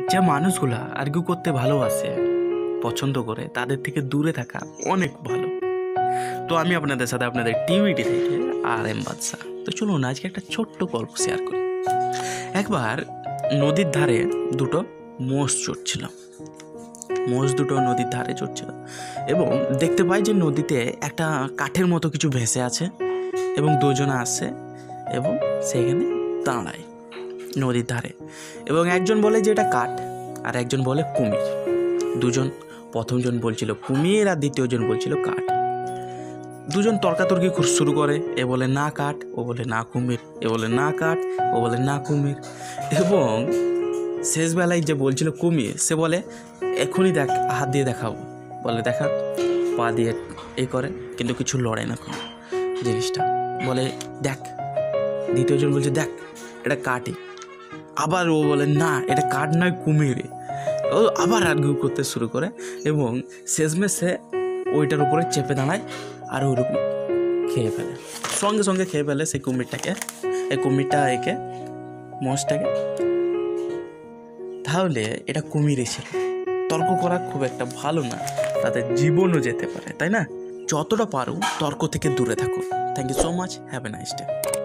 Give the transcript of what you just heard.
যে মানুষগুলা আর্গু করতে ভালোবাসে, পছন্দ করে, তাদের থেকে দূরে থাকা অনেক ভালো। তো আমি আপনাদের সাথে আপনাদের টিভিটি থেকে আর এম বাদশা। তো চলুন আজকে একটা ছোট্ট গল্প শেয়ার করি। একবার নদীর ধারে দুটো মোষ চড়ছিল। মোষ দুটো নদীর ধারে চড়ছিল এবং দেখতে পাই যে নদীতে একটা কাঠের মতো কিছু ভেসে আছে এবং দুজনে আসে এবং সেখানে দাঁড়ায় নদীর ধারে, এবং একজন বলে যে এটা কাঠ আর একজন বলে কুমির। দুজন, প্রথমজন বলছিল কুমির আর দ্বিতীয়জন বলছিল কাঠ। দুজন তর্কাতর্কি শুরু করে, এ বলে না কাঠ, ও বলে না কুমির, এ বলে না কাঠ, ও বলে না কুমির। এবং শেষবেলায় যে বলছিল কুমির, সে বলে এখনই দেখ, হাত দিয়ে দেখাবো। বলে দেখা, পা দিয়ে এ করে, কিন্তু কিছু লড়ে না কোনো জিনিসটা। বলে দেখ, দ্বিতীয়জন বলছে দেখ এটা কাঠই। আবার ও বলে না এটা কাঠ নয় কুমিরে। ও আবার আর্গিউ করতে শুরু করে এবং শেষমেশে ওইটার উপরে চেপে দাঁড়ায় আর ওইরকম খেয়ে ফেলে, সঙ্গে সঙ্গে খেয়ে ফেলে সেই কুমিরটাকে, এই কুমিরটা একে, মোষটাকে। তাহলে এটা কুমিরই ছিল। তর্ক করা খুব একটা ভালো না, তাদের জীবনও যেতে পারে, তাই না? যতটা পারো তর্ক থেকে দূরে থাকো। Thank you so much, have a nice day.